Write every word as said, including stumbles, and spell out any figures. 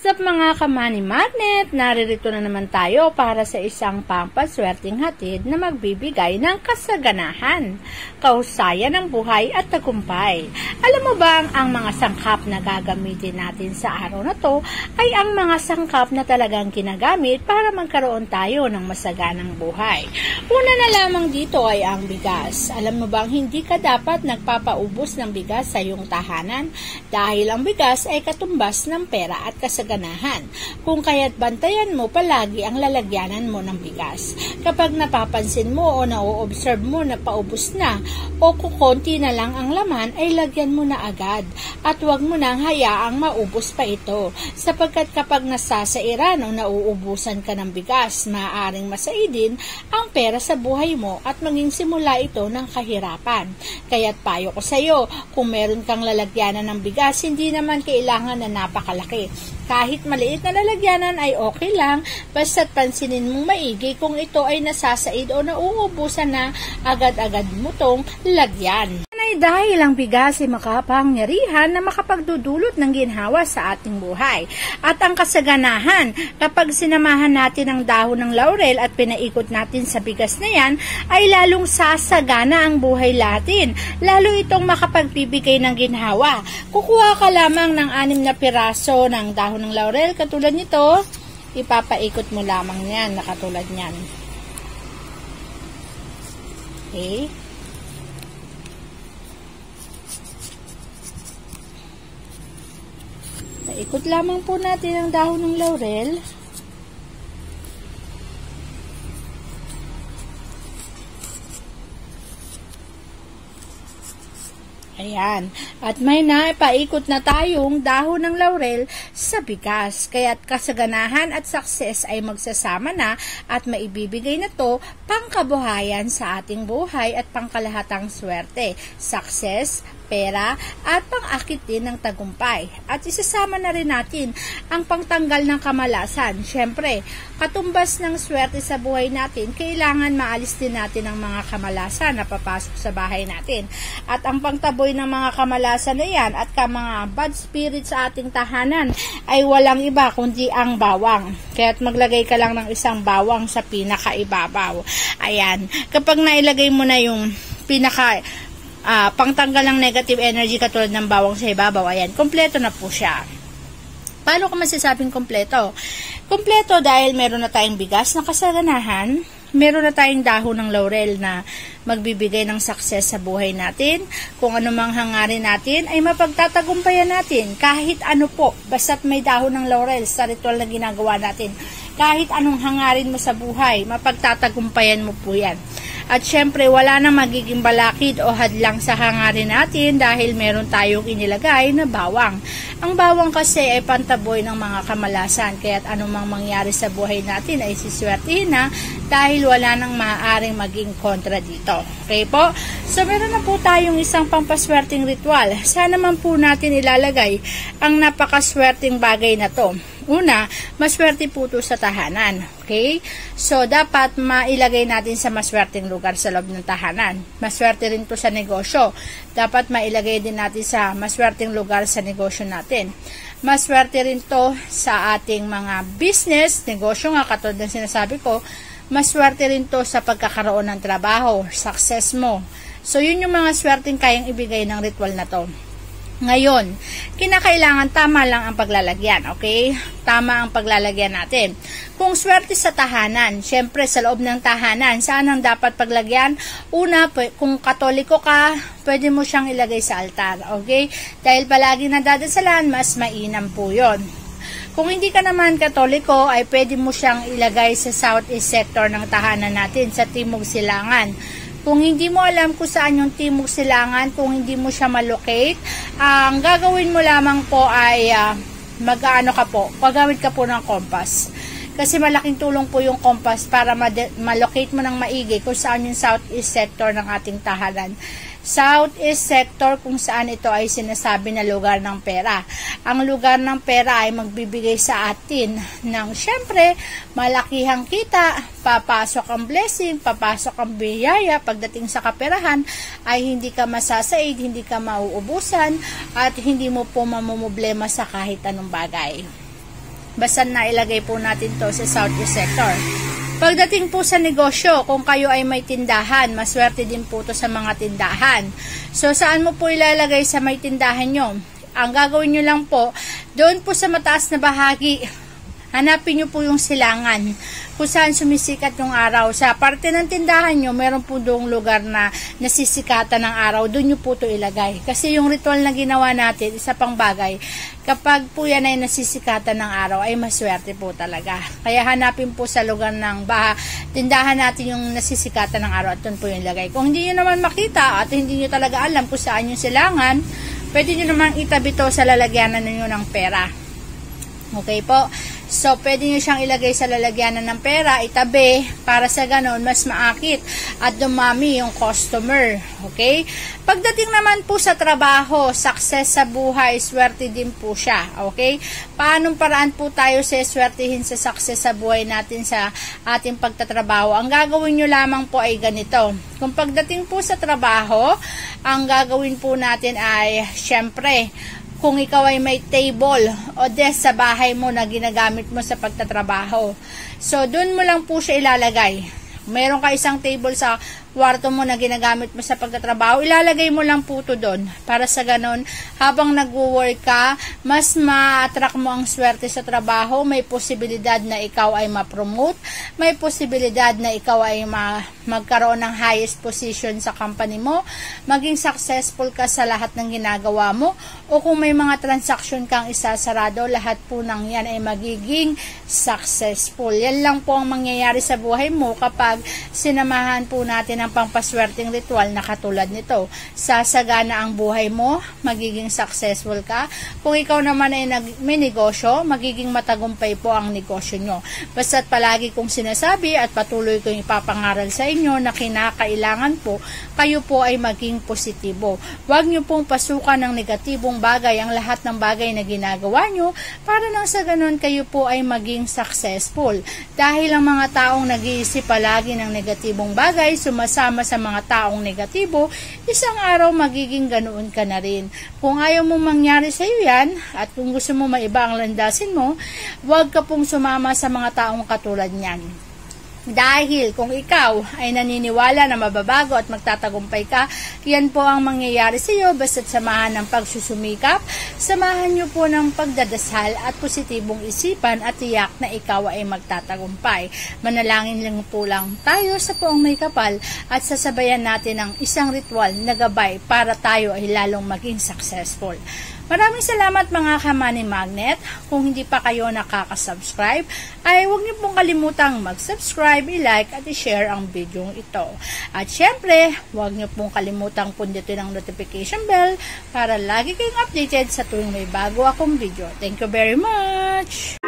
What's up mga ka-money magnet? Naririto na naman tayo para sa isang pampaswerteng hatid na magbibigay ng kasaganahan, kahusayan ng buhay at tagumpay. Alam mo ba ang mga sangkap na gagamitin natin sa araw na to ay ang mga sangkap na talagang ginagamit para magkaroon tayo ng masaganang buhay. Una na lamang dito ay ang bigas. Alam mo bang hindi ka dapat nagpapaubos ng bigas sa iyong tahanan dahil ang bigas ay katumbas ng pera at kasaganahan. Kung kaya't bantayan mo palagi ang lalagyanan mo ng bigas. Kapag napapansin mo o na-observe mo na paubos na o kukonti na lang ang laman ay lagyan mo na agad at huwag mo nang hayaang maubos pa ito sapagkat kapag nasasairan o nauubusan ka ng bigas maaaring masaidin ang pera sa buhay mo at maging simula ito ng kahirapan. Kaya't payo ko sa iyo, kung meron kang lalagyanan ng bigas hindi naman kailangan na napakalaki. Kahit maliit na lalagyanan ay okay lang, basta't pansinin mong maigi kung ito ay nasasaid o nauubusan na agad-agad mo tong lagyan. Ay dahil ang bigas ay makapangyarihan na makapagdudulot ng ginhawa sa ating buhay. At ang kasaganahan, kapag sinamahan natin ang dahon ng laurel at pinaikot natin sa bigas na yan, ay lalong sasagana ang buhay natin. Lalo itong makapagbibigay ng ginhawa. Kukuha ka lamang ng anim na piraso ng dahon ng laurel, katulad nito, ipapaikot mo lamang yan, na katulad nyan. Okay? Ikot lamang po natin ang dahon ng laurel. Ayan. At may naipaikot na tayong dahon ng laurel sa bigas. Kaya't kasaganahan at success ay magsasama na at maibibigay na to pangkabuhayan sa ating buhay at pangkalahatang swerte. Success, pera, at pang-akit din ng tagumpay. At isasama na rin natin ang pangtanggal ng kamalasan. Siyempre, katumbas ng swerte sa buhay natin, kailangan maalis din natin ang mga kamalasan na papasok sa bahay natin. At ang pangtaboy ng mga kamalasan na yan at ka mga bad spirit sa ating tahanan ay walang iba kundi ang bawang. Kaya't maglagay ka lang ng isang bawang sa pinakaibabaw. Ayan. Kapag nailagay mo na yung pinaka Uh, pangtanggal ng negative energy katulad ng bawang sa ibabaw, ayan, kompleto na po siya. Paano ko masasabing kompleto? Kompleto dahil meron na tayong bigas na kasaganahan, meron na tayong dahon ng laurel na magbibigay ng success sa buhay natin. Kung ano mang hangarin natin ay mapagtatagumpayan natin kahit ano po, basta't may dahon ng laurel sa ritual na ginagawa natin. Kahit anong hangarin mo sa buhay, mapagtatagumpayan mo po yan. At syempre, wala na magiging balakid o hadlang sa hangarin natin dahil meron tayong inilagay na bawang. Ang bawang kasi ay pantaboy ng mga kamalasan, kaya't anumang mangyari sa buhay natin ay siswertihin na dahil wala nang maaaring maging kontra dito. Okay po? So, meron na po tayong isang pampaswerteng ritual. Sana man po natin ilalagay ang napakaswerteng bagay na to. Una, maswerte po ito sa tahanan. Okay? So, dapat mailagay natin sa maswerteng lugar sa loob ng tahanan. Maswerte rin to sa negosyo. Dapat mailagay din natin sa maswerteng lugar sa negosyo natin. Maswerte rin to sa ating mga business, negosyo nga, katulad ng sinasabi ko. Maswerte rin to sa pagkakaroon ng trabaho, success mo. So, yun yung mga swerteng kayang ibigay ng ritual na to. Ngayon, kinakailangan tama lang ang paglalagyan, okay? Tama ang paglalagyan natin. Kung swerte sa tahanan, syempre sa loob ng tahanan, saan ang dapat paglagyan? Una, kung katoliko ka, pwede mo siyang ilagay sa altar, okay? Dahil palagi nadadasalan, mas mainam po yun. Kung hindi ka naman katoliko, ay pwede mo siyang ilagay sa southeast sector ng tahanan natin, sa timog silangan. Kung hindi mo alam kung saan yung timog silangan, kung hindi mo siya malocate, ang gagawin mo lamang po ay uh, mag-ano ka po, paggamit ka po ng compass. Kasi malaking tulong po yung compass para malocate mo ng maigi kung saan yung southeast sector ng ating tahanan. Southeast sector kung saan ito ay sinasabi na lugar ng pera. Ang lugar ng pera ay magbibigay sa atin ng syempre malakihang kita, papasok ang blessing, papasok ang biyaya, pagdating sa kaperahan ay hindi ka masasaid, hindi ka mauubusan at hindi mo po mamumblema sa kahit anong bagay. Basta na ilagay po natin to sa southeast sector. Pagdating po sa negosyo, kung kayo ay may tindahan, maswerte din po to sa mga tindahan. So, saan mo po ilalagay sa may tindahan nyo? Ang gagawin nyo lang po, doon po sa mataas na bahagi, hanapin nyo po yung silangan kung saan sumisikat yung araw. Sa parte ng tindahan nyo, meron po doong lugar na nasisikatan ng araw. Doon nyo po ito ilagay. Kasi yung ritual na ginawa natin, isa pang bagay, kapag po yan ay nasisikatan ng araw, ay maswerte po talaga. Kaya hanapin po sa lugar ng baha, tindahan natin yung nasisikatan ng araw at doon po yung ilagay. Kung hindi nyo naman makita at hindi nyo talaga alam kung saan yung silangan, pwede nyo naman itabi to sa lalagyanan ninyo ng pera. Okay po? So, pwede nyo siyang ilagay sa lalagyanan ng pera, itabi, para sa ganon, mas maakit at dumami yung customer. Okay? Pagdating naman po sa trabaho, success sa buhay, swerte din po siya. Okay? Paanong paraan po tayo sa swertihin sa success sa buhay natin sa ating pagtatrabaho? Ang gagawin nyo lamang po ay ganito. Kung pagdating po sa trabaho, ang gagawin po natin ay, syempre, kung ikaw ay may table o desk sa bahay mo na ginagamit mo sa pagtatrabaho. So, dun mo lang po siya ilalagay. Meron ka isang table sa kwarto mo na ginagamit mo sa pagtatrabaho, ilalagay mo lang po ito doon. Para sa ganon, habang nag-work ka, mas ma-attract mo ang swerte sa trabaho, may posibilidad na ikaw ay ma-promote, may posibilidad na ikaw ay ma magkaroon ng highest position sa company mo, maging successful ka sa lahat ng ginagawa mo, o kung may mga transaction kang isasarado, lahat po ng yan ay magiging successful. Yan lang po ang mangyayari sa buhay mo kapag sinamahan po natin ang pampaswerteng ritual na katulad nito. Sasagana ang buhay mo, magiging successful ka. Kung ikaw naman ay nag, may negosyo, magiging matagumpay po ang negosyo nyo. Basta't palagi kong sinasabi at patuloy kong ipapangaral sa inyo na kinakailangan po kayo po ay maging positibo. Huwag nyo pong pasukan ng negatibong bagay ang lahat ng bagay na ginagawa nyo para nang sa ganun kayo po ay maging successful. Dahil ang mga taong nag-iisip palagi ng negatibong bagay, sumasama sa mga taong negatibo, isang araw magiging ganoon ka na rin. Kung ayaw mong mangyari sa iyo yan, at kung gusto mo maiba ang landasin mo, huwag ka pong sumama sa mga taong katulad niyan. Dahil kung ikaw ay naniniwala na mababago at magtatagumpay ka, yan po ang mangyayari sa iyo basta't samahan ng pagsusumikap, samahan nyo po ng pagdadasal at positibong isipan at tiyak na ikaw ay magtatagumpay. Manalangin lang po lang tayo sa Poong May Kapal at sasabayan natin ang isang ritual na gabay para tayo ay lalong maging successful. Maraming salamat mga ka-Money Magnet. Kung hindi pa kayo nakaka-subscribe, ay huwag niyo pong kalimutang mag-subscribe, i-like at i-share ang video ito. At syempre, huwag niyo pong kalimutang pundutin ang notification bell para lagi kayong updated sa tuwing may bago akong video. Thank you very much!